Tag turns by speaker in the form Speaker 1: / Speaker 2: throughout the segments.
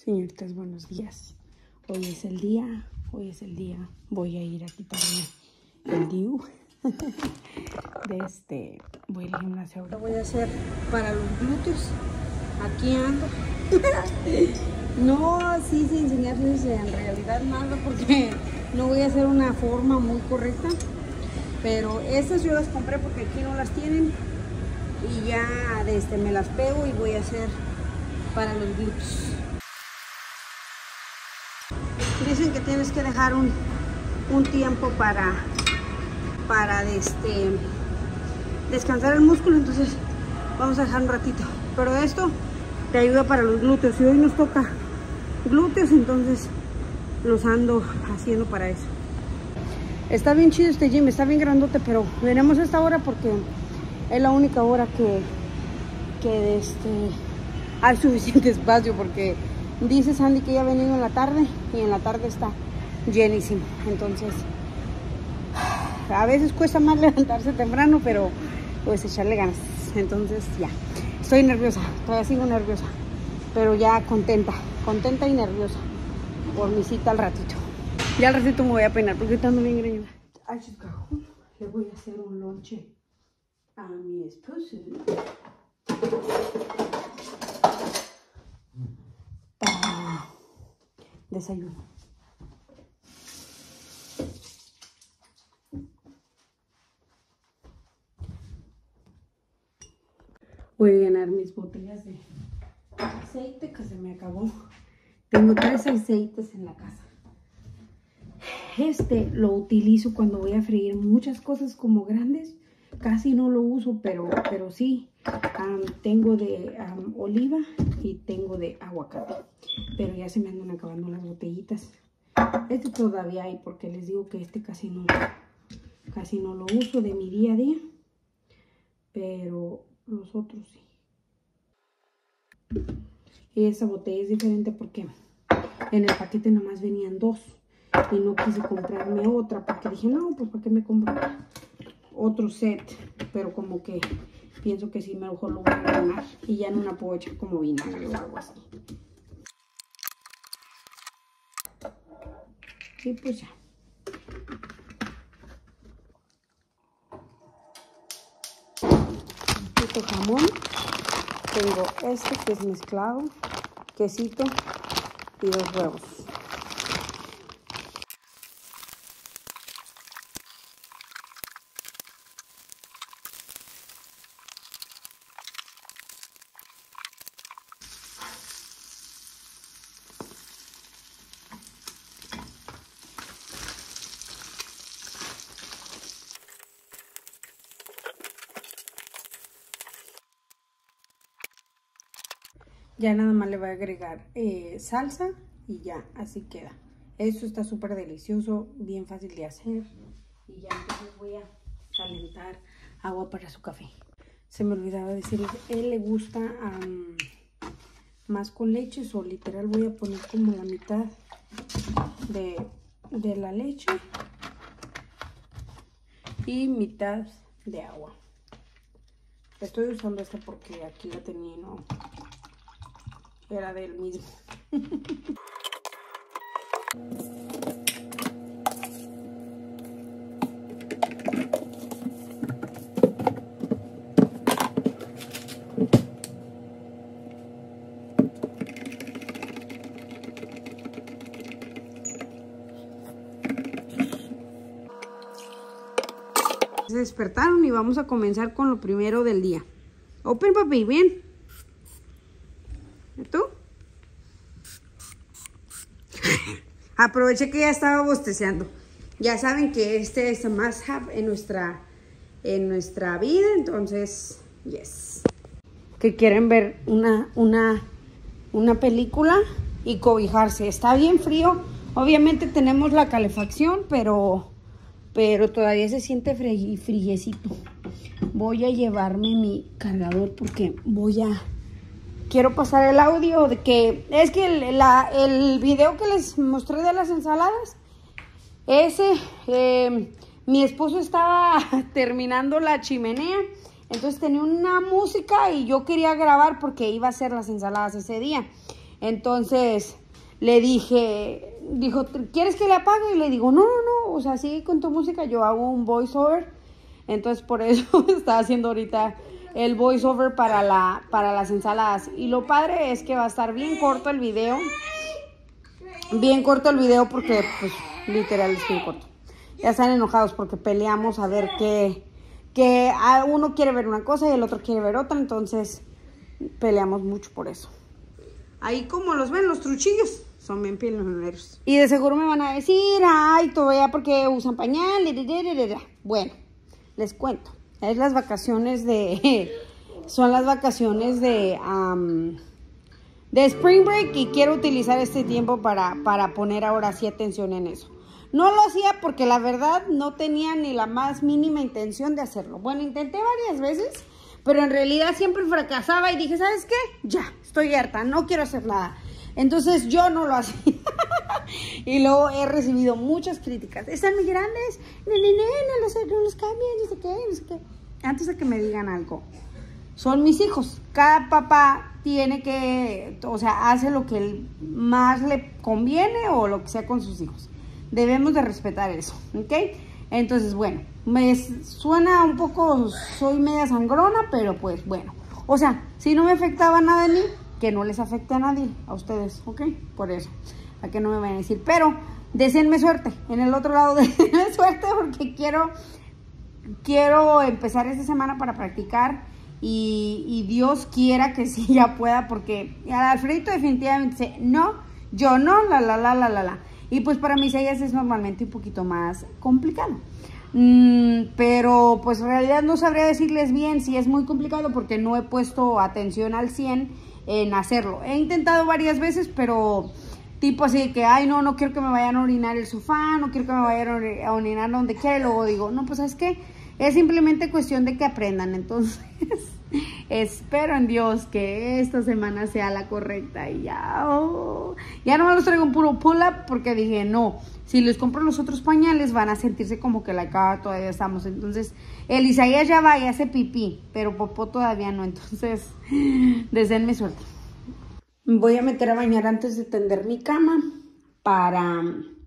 Speaker 1: Señoritas, buenos días. Hoy es el día. Voy a ir a quitarme el DIU. Voy al gimnasio ahora. Lo voy a hacer para los glúteos. Aquí ando. No, sí, sin enseñarles en realidad nada porque no voy a hacer una forma muy correcta. Pero estas yo las compré porque aquí no las tienen. Y ya me las pego y voy a hacer para los glúteos. Dicen que tienes que dejar un tiempo para descansar el músculo, entonces vamos a dejar un ratito. Pero esto te ayuda para los glúteos. Y hoy nos toca glúteos, entonces los ando haciendo para eso. Está bien chido este gym, está bien grandote, pero veremos esta hora porque es la única hora que hay suficiente espacio, porque dice Sandy que ella ha venido en la tarde y en la tarde está llenísimo. Entonces, a veces cuesta más levantarse temprano, pero pues echarle ganas. Entonces ya, estoy nerviosa, todavía sigo nerviosa, pero ya contenta y nerviosa por mi cita al ratito. Ya al ratito me voy a peinar porque estando bien greñuda. Ay, chica, le voy a hacer un lonche a mi esposo. Para desayuno. Voy a llenar mis botellas de aceite que se me acabó. Tengo 3 aceites en la casa. Lo utilizo cuando voy a freír muchas cosas como grandes. Casi no lo uso, pero sí. Tengo de oliva y tengo de aguacate. Pero ya se me andan acabando las botellitas. Todavía hay porque les digo que casi no lo uso de mi día a día. Pero los otros sí. Y esa botella es diferente porque en el paquete nomás venían 2. Y no quise comprarme otra porque dije, no, pues ¿para qué me compro otro set? Pero como que pienso que sí, mejor lo voy a ganar. Y ya no la puedo echar como vinagre o algo así. Y pues ya. Quesito jamón. Tengo que es mezclado. Quesito y 2 huevos. Ya nada más le voy a agregar salsa y ya, así queda. Esto está súper delicioso, bien fácil de hacer. Y ya entonces voy a calentar agua para su café. Se me olvidaba decirles, él le gusta más con leche, o literal voy a poner como la mitad de la leche y mitad de agua. Estoy usando esta porque aquí la tenía y no era del mismo. Se despertaron y vamos a comenzar con lo primero del día. Open, papi, bien. ¿Y tú? Aproveché que ya estaba bostezeando. Ya saben que este es el must have en nuestra vida, entonces, yes. Que quieren ver una película y cobijarse. Está bien frío. Obviamente tenemos la calefacción, pero todavía se siente friecito. Voy a llevarme mi cargador porque quiero pasar el audio de que es que el video que les mostré de las ensaladas, mi esposo estaba terminando la chimenea, entonces tenía una música y yo quería grabar porque iba a hacer las ensaladas ese día. Entonces le dijo, ¿quieres que le apague? Y le digo, no, o sea, sigue con tu música, yo hago un voiceover. Entonces por eso está haciendo ahorita el voiceover para las ensaladas. Y lo padre es que va a estar bien corto el video. Bien corto el video porque, pues, literal es bien corto. Ya están enojados porque peleamos a ver que uno quiere ver una cosa y el otro quiere ver otra. Entonces peleamos mucho por eso. Ahí como los ven, los truchillos son bien peleoneros. Y de seguro me van a decir, ay, todavía porque usan pañal. Bueno, les cuento. Es las vacaciones son las vacaciones de Spring Break y quiero utilizar este tiempo para poner ahora sí atención en eso. No lo hacía porque la verdad no tenía ni la más mínima intención de hacerlo. Bueno, intenté varias veces, pero en realidad siempre fracasaba y dije, ¿sabes qué? Ya, estoy harta, no quiero hacer nada. Entonces yo no lo hacía. Y luego he recibido muchas críticas. Están muy grandes, no los cambien, no sé qué. Antes de que me digan algo, son mis hijos. Cada papá tiene que, o sea, hace lo que más le conviene o lo que sea con sus hijos. Debemos de respetar eso, ¿ok? Entonces, bueno, me suena un poco, soy media sangrona, pero pues bueno. O sea, si no me afectaba nada en mí, que no les afecte a nadie, a ustedes, ¿ok? Por eso, a que no me vayan a decir. Pero, deseenme suerte, en el otro lado, deseenme suerte porque quiero empezar esta semana para practicar y Dios quiera que sí ya pueda, porque Alfredito definitivamente dice, no, yo no, la. Y pues para mis ellas es normalmente un poquito más complicado. Pero pues en realidad no sabría decirles bien si es muy complicado porque no he puesto atención al 100 en hacerlo. He intentado varias veces, pero tipo así de que, ay, no quiero que me vayan a orinar el sofá, no quiero que me vayan a orinar donde quiera. Y luego digo, no, pues ¿sabes qué? Es simplemente cuestión de que aprendan. Entonces, espero en Dios que esta semana sea la correcta. Y ya no me los traigo en puro pull-up porque dije, no, si les compro los otros pañales van a sentirse como que la cara todavía estamos. Entonces, el Isaías ya va y hace pipí, pero popó todavía no. Entonces, deseenme suerte. Voy a meter a bañar antes de tender mi cama para...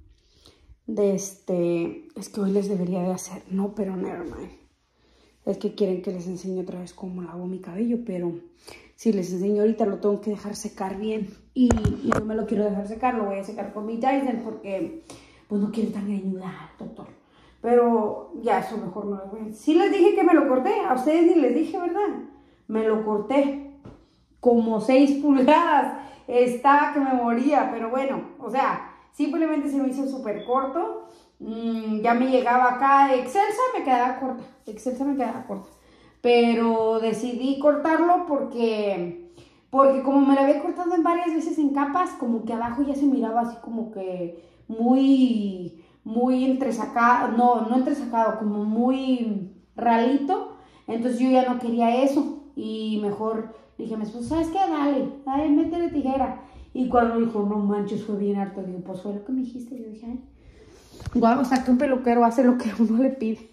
Speaker 1: es que hoy les debería de hacer, no, pero never mind. Es que quieren que les enseñe otra vez cómo lavo mi cabello, pero si les enseño ahorita lo tengo que dejar secar bien y no me lo quiero dejar secar, lo voy a secar con mi Dyson porque pues no quiero tan greñuda, doctor. Pero ya, eso mejor no lo voy a decir. Sí les dije que me lo corté, a ustedes ni les dije, ¿verdad? Me lo corté como 6 pulgadas, estaba que me moría, pero bueno, o sea, simplemente se me hizo súper corto. Ya me llegaba acá, Excelsa me quedaba corta, pero decidí cortarlo porque como me lo había cortado en varias veces en capas, como que abajo ya se miraba así como que muy entresacado, no entresacado, como muy ralito. Entonces yo ya no quería eso y mejor dije a mi esposo, ¿sabes qué? Dale, métele tijera. Y cuando dijo, no manches, fue bien harto, digo, pues fue lo que me dijiste. Yo dije, ay, guau, o sea, que un peluquero hace lo que uno le pide.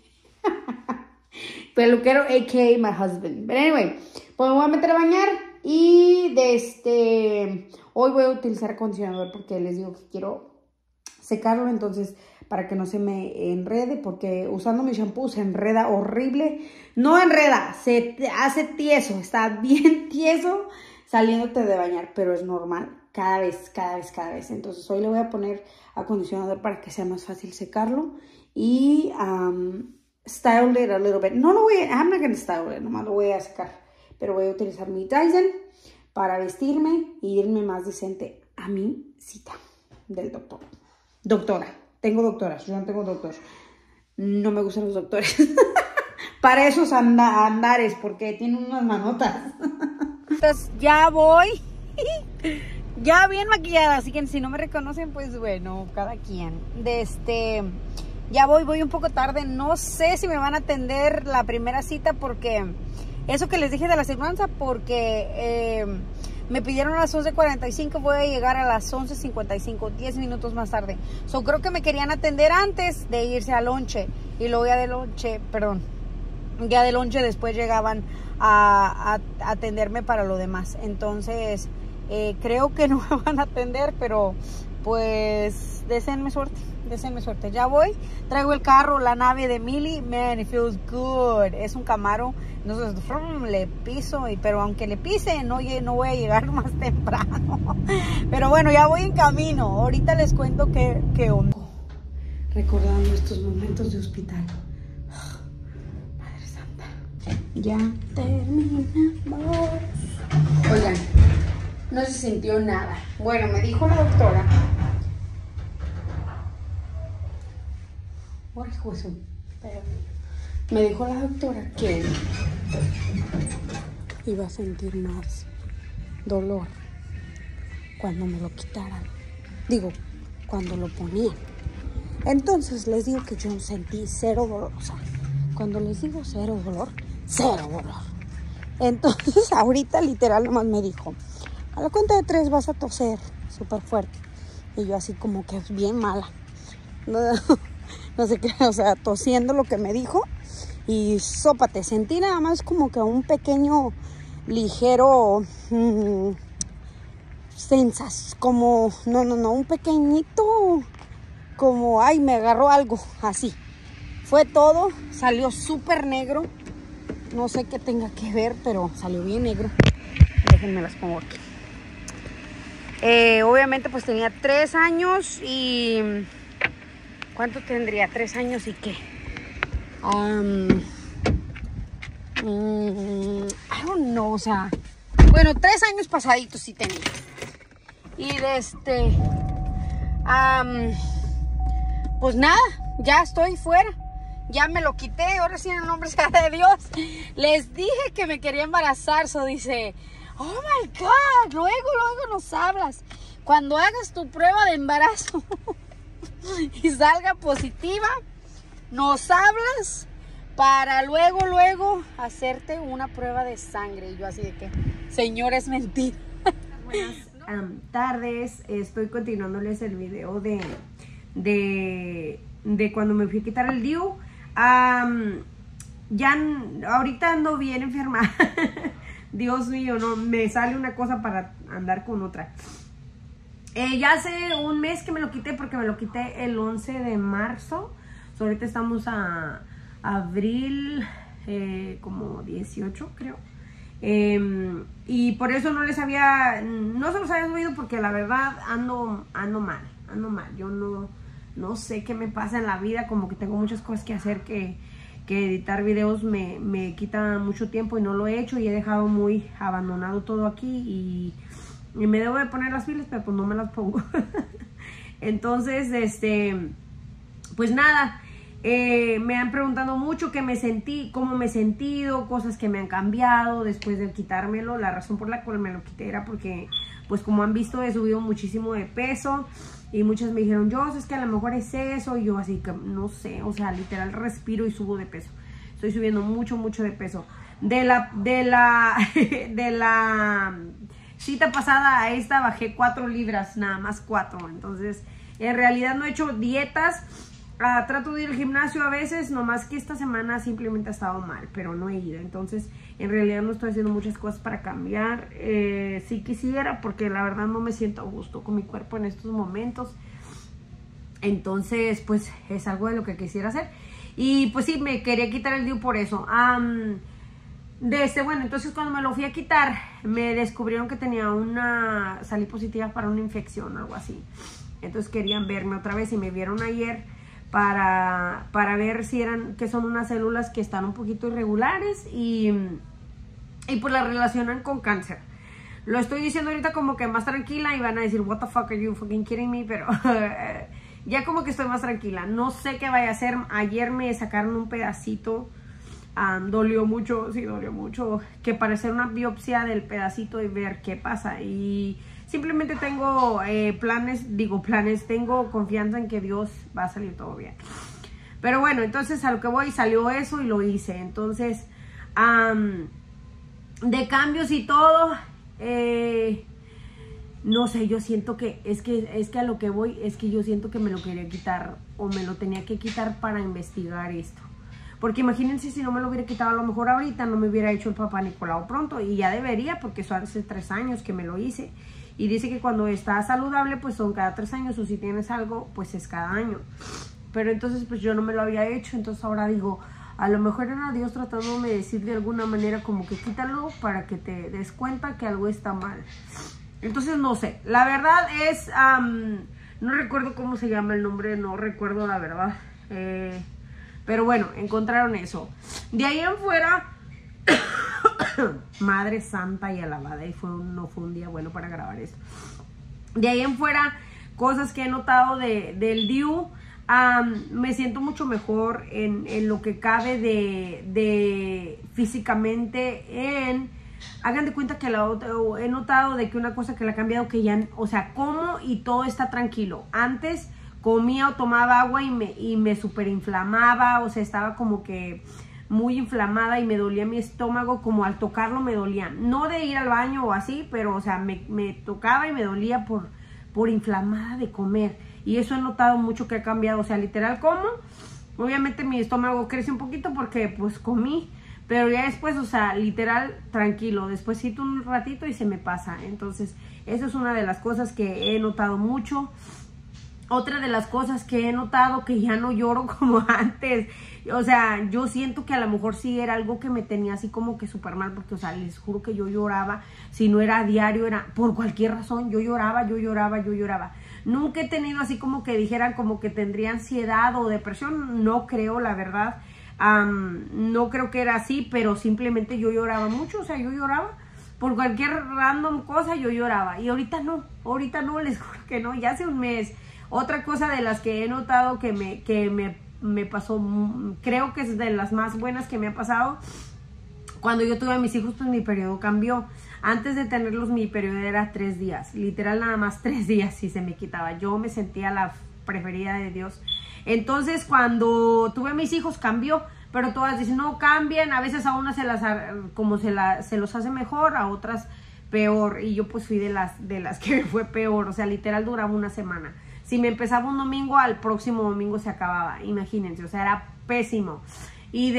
Speaker 1: Peluquero, a.k.a. my husband. But anyway, pues me voy a meter a bañar y hoy voy a utilizar acondicionador porque les digo que quiero secarlo, entonces para que no se me enrede, porque usando mi shampoo se enreda horrible. No enreda, se hace tieso, está bien tieso saliéndote de bañar, pero es normal. Cada vez. Entonces hoy le voy a poner acondicionador para que sea más fácil secarlo. Y style it a little bit. No lo I'm not going to style it, nomás lo voy a secar. Pero voy a utilizar mi Dyson para vestirme y irme más decente a mi cita del doctor. Doctora. Tengo doctoras, yo no tengo doctor. No me gustan los doctores. Para esos andares, porque tienen unas manotas. Entonces ya voy. Ya bien maquillada, así que si no me reconocen, pues bueno, cada quien. Ya voy un poco tarde, no sé si me van a atender la primera cita porque eso que les dije de la aseguranza, porque me pidieron a las 11:45, voy a llegar a las 11:55, 10 minutos más tarde. Creo que me querían atender antes de irse al lonche y luego ya de lonche después llegaban a atenderme para lo demás. Entonces Creo que no me van a atender, pero pues deseenme suerte, deseenme suerte. Ya voy, traigo el carro, la nave de Mili, man, it feels good. Es un Camaro, entonces le piso, pero aunque le pise, no voy a llegar más temprano. Pero bueno, ya voy en camino. Ahorita les cuento qué onda. Recordando estos momentos de hospital. Madre Santa. Ya terminamos. Oigan, no se sintió nada. Bueno, me dijo la doctora. Me dijo la doctora que iba a sentir más dolor cuando me lo quitaran. Digo, cuando lo ponían. Entonces les digo que yo sentí cero dolor. O sea, cuando les digo cero dolor. Entonces ahorita literal nomás me dijo, a la cuenta de 3 vas a toser súper fuerte. Y yo así como que bien mala. No sé qué, o sea, tosiendo lo que me dijo. Y sópate, sentí nada más como que un pequeño, ligero, como, no, un pequeñito, como, ay, me agarró algo, así. Fue todo, salió súper negro. No sé qué tenga que ver, pero salió bien negro. Déjenme las pongo aquí. Obviamente pues tenía 3 años y... ¿Cuánto tendría? 3 años y qué. I don't know, o sea... Bueno, 3 años pasaditos sí tenía. Y pues nada, ya estoy fuera. Ya me lo quité, ahora sí en el nombre sea de Dios. Les dije que me quería embarazar, so dice, oh my God, luego nos hablas. Cuando hagas tu prueba de embarazo y salga positiva, nos hablas para luego hacerte una prueba de sangre. Y yo así de que, señor, es mentira.
Speaker 2: Buenas tardes, estoy continuándoles el video de cuando me fui a quitar el DIU. Ya ahorita ando bien enferma. Dios mío, no me sale una cosa para andar con otra. Ya hace un mes que me lo quité, porque me lo quité el 11 de marzo. So, ahorita estamos a abril, como 18 creo. Y por eso no se los había subido, porque la verdad ando mal. Yo no sé qué me pasa en la vida, como que tengo muchas cosas que hacer, que editar videos me quita mucho tiempo y no lo he hecho, y he dejado muy abandonado todo aquí, y me debo de poner las pilas, pero pues no me las pongo. Entonces, pues nada, me han preguntado mucho cómo me he sentido, cosas que me han cambiado después de quitármelo. La razón por la cual me lo quité era porque, pues como han visto, he subido muchísimo de peso. Y muchas me dijeron, yo, es que a lo mejor es eso. Y yo así que no sé, o sea, literal respiro y subo de peso. Estoy subiendo mucho de peso. De la cita pasada a esta bajé 4 libras, nada más 4. Entonces, en realidad no he hecho dietas. Trato de ir al gimnasio a veces, nomás que esta semana simplemente ha estado mal, pero no he ido. Entonces, en realidad no estoy haciendo muchas cosas para cambiar. Sí quisiera, porque la verdad no me siento a gusto con mi cuerpo en estos momentos. Entonces, pues es algo de lo que quisiera hacer. Y pues sí, me quería quitar el DIU por eso. Bueno, entonces cuando me lo fui a quitar, me descubrieron que tenía salí positiva para una infección o algo así. Entonces querían verme otra vez y me vieron ayer para ver que son unas células que están un poquito irregulares y pues las relacionan con cáncer. Lo estoy diciendo ahorita como que más tranquila, y van a decir, what the fuck are you fucking kidding me, pero ya como que estoy más tranquila. No sé qué vaya a hacer. Ayer me sacaron un pedacito, dolió mucho, sí dolió mucho, que para hacer una biopsia del pedacito y ver qué pasa. Y simplemente tengo tengo confianza en que Dios va a salir todo bien. Pero bueno, entonces a lo que voy, salió eso y lo hice. Entonces, de cambios y todo, no sé, yo siento que es que a lo que voy es que yo siento que me lo quería quitar, o me lo tenía que quitar para investigar esto. Porque imagínense, si no me lo hubiera quitado, a lo mejor ahorita no me hubiera hecho el papá Nicolau pronto, y ya debería, porque eso hace 3 años que me lo hice. Y dice que cuando está saludable, pues son cada 3 años, o si tienes algo, pues es cada año. Pero entonces, pues yo no me lo había hecho, entonces ahora digo, a lo mejor era Dios tratándome de decir de alguna manera como que quítalo para que te des cuenta que algo está mal. Entonces, no sé, la verdad es, no recuerdo cómo se llama el nombre, no recuerdo la verdad. Pero bueno, encontraron eso. De ahí en fuera, Madre Santa y alabada, y no fue un día bueno para grabar esto. De ahí en fuera, cosas que he notado del DIU. Me siento mucho mejor en lo que cabe de físicamente. Hagan de cuenta que he notado de que una cosa que la ha cambiado, que ya, o sea, como y todo está tranquilo. Antes comía o tomaba agua y me super inflamaba, o sea, estaba como que muy inflamada y me dolía mi estómago, como al tocarlo me dolía. No de ir al baño o así, pero, o sea, me tocaba y me dolía por inflamada de comer. Y eso he notado mucho que ha cambiado, o sea, literal como. Obviamente mi estómago crece un poquito porque pues comí, pero ya después, o sea, literal tranquilo. Despuésito un ratito y se me pasa. Entonces, esa es una de las cosas que he notado mucho. Otra de las cosas que he notado, que ya no lloro como antes. O sea, yo siento que a lo mejor sí era algo que me tenía así como que súper mal, porque, o sea, les juro que yo lloraba. Si no era a diario, era por cualquier razón. Yo lloraba. Nunca he tenido así como que dijeran como que tendría ansiedad o depresión. No creo, la verdad. No creo que era así, pero simplemente yo lloraba mucho. O sea, yo lloraba. Por cualquier random cosa yo lloraba. Y ahorita no, les juro que no. Ya hace un mes. Otra cosa de las que he notado que me pasó, creo que es de las más buenas que me ha pasado. Cuando yo tuve a mis hijos, pues mi periodo cambió. Antes de tenerlos, mi periodo era 3 días. Literal, nada más 3 días y se me quitaba. Yo me sentía la preferida de Dios. Entonces, cuando tuve a mis hijos, cambió. Pero todas dicen, no, cambian. A veces a unas se los hace mejor, a otras peor. Y yo pues fui de las que me fue peor. O sea, literal duraba una semana. Si me empezaba un domingo, al próximo domingo se acababa. Imagínense, o sea, era pésimo. Y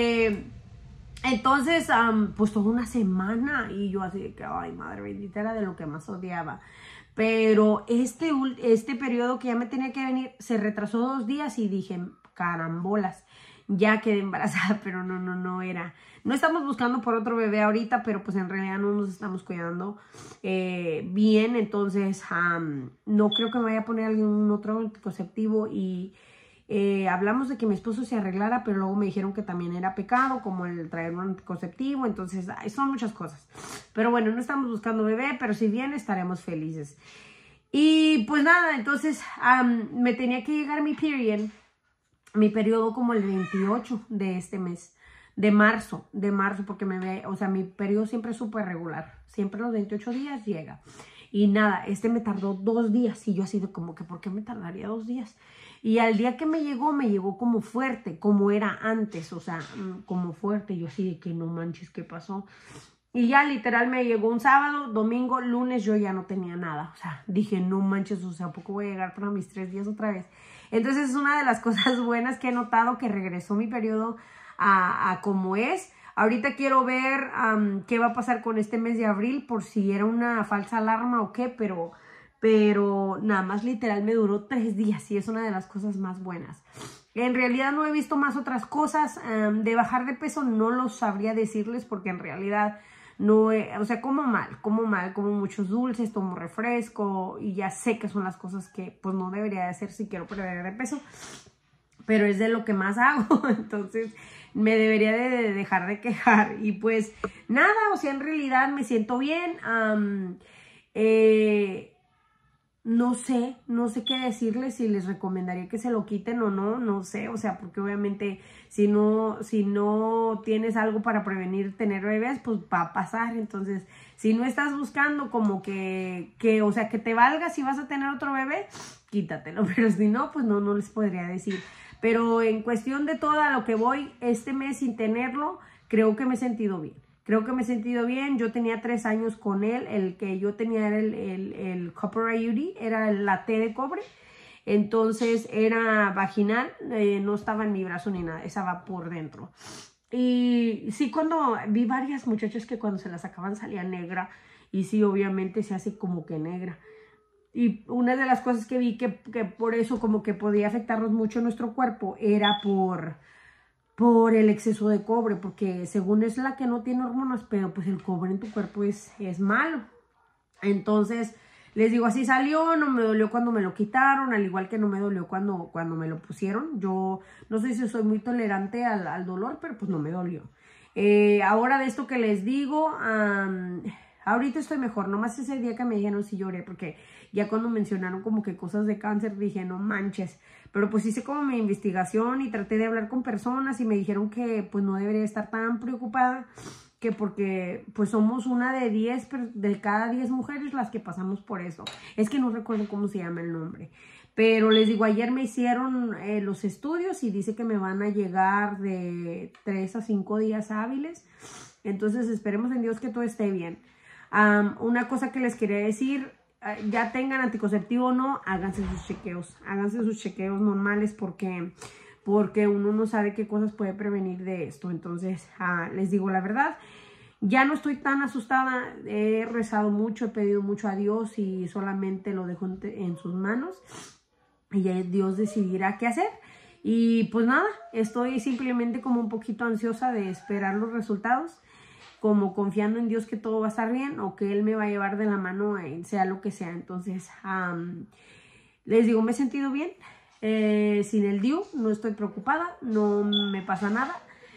Speaker 2: entonces, pues toda una semana. Y yo así de que, ay, madre bendita, era de lo que más odiaba. Pero este periodo que ya me tenía que venir, se retrasó 2 días y dije, carambolas, ya quedé embarazada, pero no era. No estamos buscando por otro bebé ahorita, pero pues en realidad no nos estamos cuidando bien. Entonces, no creo que me vaya a poner algún otro anticonceptivo. Y hablamos de que mi esposo se arreglara, pero luego me dijeron que también era pecado, como el traer un anticonceptivo. Entonces, son muchas cosas. Pero bueno, no estamos buscando bebé, pero si viene estaremos felices. Y pues nada, entonces me tenía que llegar mi periodo como el 28 de este mes, de marzo, porque mi periodo siempre es súper regular, siempre los 28 días llega. Y nada, me tardó 2 días y yo así de como que, ¿por qué me tardaría 2 días? Y al día que me llegó como fuerte, como era antes, o sea, como fuerte. Yo así de que no manches, ¿qué pasó? Y ya literal me llegó un sábado, domingo, lunes yo ya no tenía nada. O sea, dije, no manches, o sea, ¿a poco voy a llegar para mis 3 días otra vez? Entonces es una de las cosas buenas que he notado, que regresó mi periodo a como es. Ahorita quiero ver qué va a pasar con este mes de abril, por si era una falsa alarma o qué, pero nada más literal me duró 3 días y es una de las cosas más buenas. En realidad no he visto más otras cosas. De bajar de peso no lo sabría decirles, porque en realidad no, o sea, como muchos dulces, tomo refresco y ya sé que son las cosas que pues no debería de hacer si quiero perder de peso, pero es de lo que más hago. Entonces me debería de dejar de quejar. Y pues nada, o sea, en realidad me siento bien. No sé qué decirles, si les recomendaría que se lo quiten o no sé, o sea, porque obviamente si no tienes algo para prevenir tener bebés, pues va a pasar. Entonces, si no estás buscando como que o sea, que te valga si vas a tener otro bebé, quítatelo, pero si no, pues no les podría decir. Pero en cuestión de todo lo que voy este mes sin tenerlo, creo que me he sentido bien. Yo tenía 3 años con él. El que yo tenía era el Copper IUD, era la T de cobre. Entonces era vaginal, no estaba en mi brazo ni nada, estaba por dentro. Y sí, cuando vi varias muchachas que cuando se la sacaban salía negra. y sí, obviamente se hace como que negra. Y una de las cosas que vi que por eso como que podía afectarnos mucho nuestro cuerpo era por el exceso de cobre, porque según es la que no tiene hormonas, pero pues el cobre en tu cuerpo es malo. Entonces, les digo, así salió, no me dolió cuando me lo quitaron, al igual que no me dolió cuando me lo pusieron. Yo no sé si soy muy tolerante al dolor, pero pues no me dolió. Ahora de esto que les digo, ahorita estoy mejor. Nomás ese día que me dijeron sí lloré, porque ya cuando mencionaron como que cosas de cáncer dije, no manches. Pero pues hice como mi investigación y traté de hablar con personas y me dijeron que pues no debería estar tan preocupada, que porque pues somos una de 10, de cada 10 mujeres las que pasamos por eso. Es que no recuerdo cómo se llama el nombre. Pero les digo, ayer me hicieron los estudios y dice que me van a llegar de 3 a 5 días hábiles. Entonces esperemos en Dios que todo esté bien. Una cosa que les quería decir, ya tengan anticonceptivo o no, háganse sus chequeos normales porque uno no sabe qué cosas puede prevenir de esto. Entonces, les digo la verdad, ya no estoy tan asustada, he rezado mucho, he pedido mucho a Dios y solamente lo dejo en sus manos y ya Dios decidirá qué hacer. Y pues nada, estoy simplemente como un poquito ansiosa de esperar los resultados, como confiando en Dios que todo va a estar bien o que Él me va a llevar de la mano, sea lo que sea. Entonces, les digo, me he sentido bien. Sin el DIU, no estoy preocupada, no me pasa nada.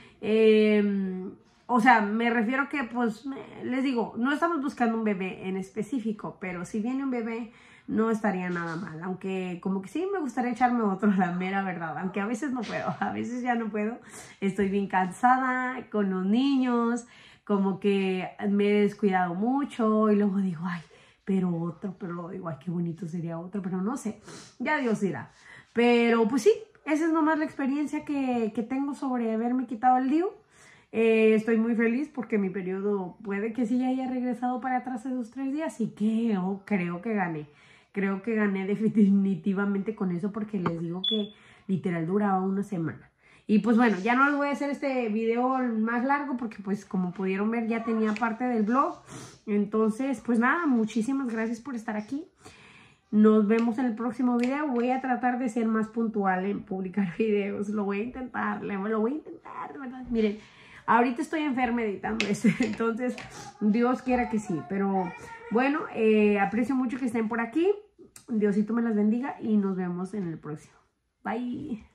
Speaker 2: O sea, me refiero que, pues, les digo, no estamos buscando un bebé en específico, pero si viene un bebé, no estaría nada mal. Aunque como que sí me gustaría echarme otro, la mera verdad. Aunque a veces no puedo, a veces ya no puedo. Estoy bien cansada con los niños, como que me he descuidado mucho y luego digo, ay, pero luego digo, ay, qué bonito sería otro, pero no sé, ya Dios dirá. Pero pues sí, esa es nomás la experiencia que tengo sobre haberme quitado el DIU. Estoy muy feliz porque mi periodo puede que sí haya regresado para atrás esos 3 días y que creo que gané. Creo que gané definitivamente con eso porque les digo que literal duraba una semana. Y pues bueno, ya no les voy a hacer este video más largo porque pues como pudieron ver ya tenía parte del blog. Entonces pues nada, muchísimas gracias por estar aquí. Nos vemos en el próximo video. Voy a tratar de ser más puntual en publicar videos. Lo voy a intentar, ¿verdad? Miren, ahorita estoy enferma editando esto, entonces Dios quiera que sí. Pero bueno, aprecio mucho que estén por aquí. Diosito me las bendiga y nos vemos en el próximo. Bye.